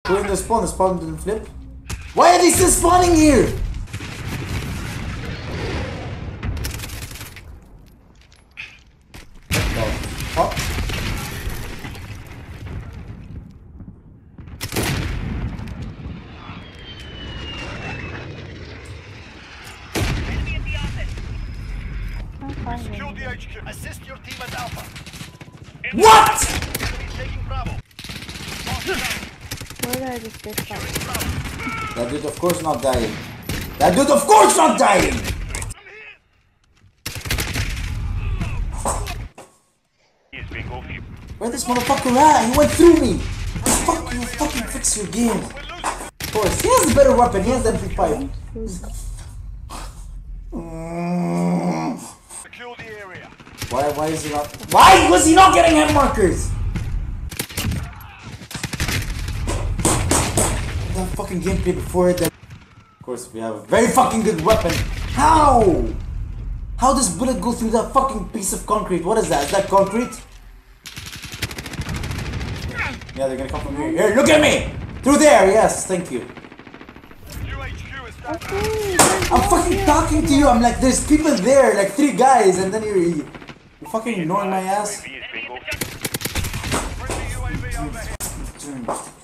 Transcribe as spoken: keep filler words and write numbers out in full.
Put in the spawn, the spawn didn't flip. Why are they still spawning here? Oh. Secure the H Q. Assist your team at Alpha. What? Enemy taking Bravo. Where are the fish? That dude of course not dying. That dude of course not dying! Where this motherfucker at? He went through me! Fuck you, fucking fix your game. Of course, he has the better weapon, he has the M P five. Mm. Secure the area. Why, why is he not... Why was he not getting hit markers? That fucking gameplay before that. Of course, we have a very fucking good weapon. How? How does bullet go through that fucking piece of concrete? What is that? Is that concrete? Yeah, they're gonna come from here. Here, look at me! Through there, yes, thank you. I'm fucking talking to you. I'm like, there's people there, like three guys, and then you're, you're fucking ignoring my ass.